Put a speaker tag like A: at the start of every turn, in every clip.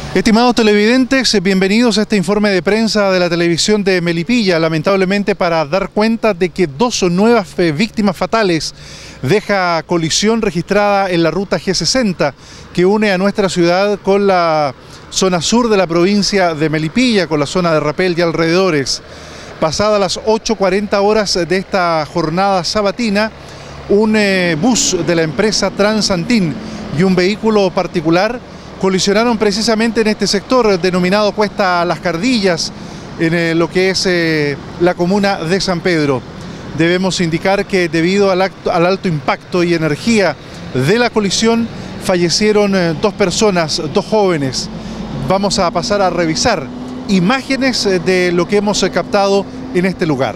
A: Estimados televidentes, bienvenidos a este informe de prensa de la televisión de Melipilla, lamentablemente para dar cuenta de que dos nuevas víctimas fatales deja colisión registrada en la ruta G60 que une a nuestra ciudad con la zona sur de la provincia de Melipilla, con la zona de Rapel y alrededores. Pasadas las 8:40 horas de esta jornada sabatina, un bus de la empresa Transantin y un vehículo particular colisionaron precisamente en este sector denominado Cuesta Las Cardillas, en lo que es la comuna de San Pedro. Debemos indicar que debido al alto impacto y energía de la colisión fallecieron dos personas, dos jóvenes. Vamos a pasar a revisar imágenes de lo que hemos captado en este lugar.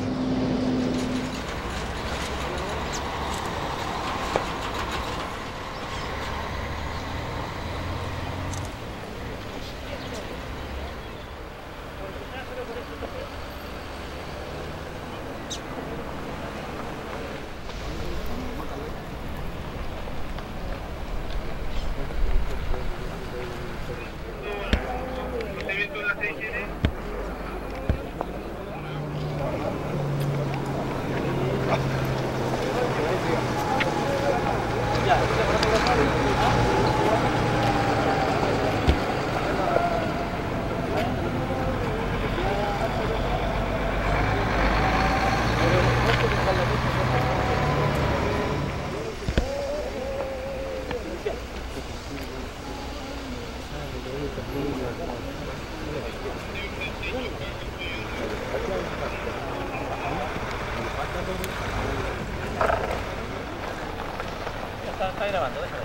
B: Está grabando, déjalo.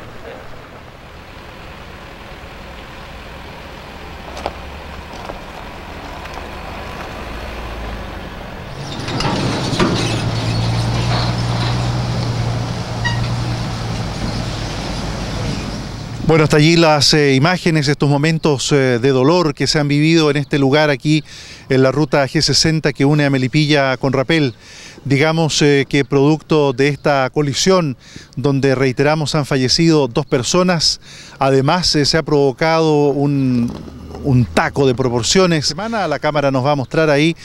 A: Bueno, hasta allí las imágenes, estos momentos de dolor que se han vivido en este lugar aquí en la ruta G60 que une a Melipilla con Rapel. Digamos que producto de esta colisión, donde reiteramos han fallecido dos personas, además se ha provocado un taco de proporciones. La cámara nos va a mostrar ahí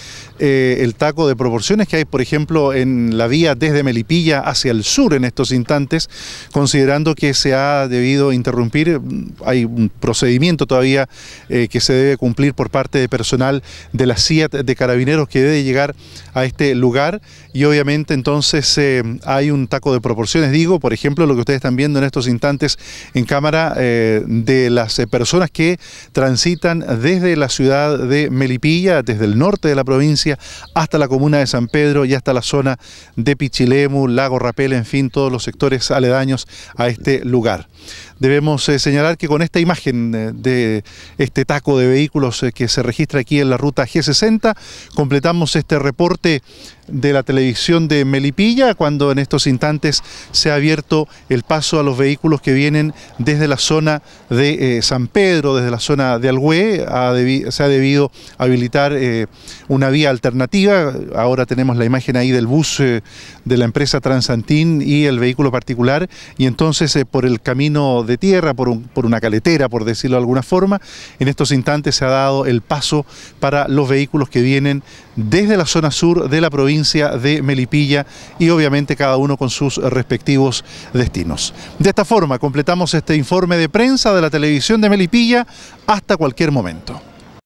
A: el taco de proporciones que hay, por ejemplo, en la vía desde Melipilla hacia el sur en estos instantes, considerando que se ha debido interrumpir, hay un procedimiento todavía que se debe cumplir por parte de personal de la CIAT de Carabineros que debe llegar a este lugar, y obviamente entonces hay un taco de proporciones, digo, por ejemplo, lo que ustedes están viendo en estos instantes en cámara de las personas que transitan desde la ciudad de Melipilla, desde el norte de la provincia hasta la comuna de San Pedro y hasta la zona de Pichilemu, Lago Rapel, en fin, todos los sectores aledaños a este lugar. Debemos señalar que con esta imagen de este taco de vehículos que se registra aquí en la ruta G60, completamos este reporte de la televisión de Melipilla, cuando en estos instantes se ha abierto el paso a los vehículos que vienen desde la zona de San Pedro, desde la zona de Alhué. Se ha debido habilitar una vía alternativa. Ahora tenemos la imagen ahí del bus de la empresa Transantin y el vehículo particular, y entonces por el camino de tierra, por una caletera, por decirlo de alguna forma, en estos instantes se ha dado el paso para los vehículos que vienen desde la zona sur de la provincia de Melipilla, y obviamente cada uno con sus respectivos destinos. De esta forma completamos este informe de prensa de la televisión de Melipilla. Hasta cualquier momento.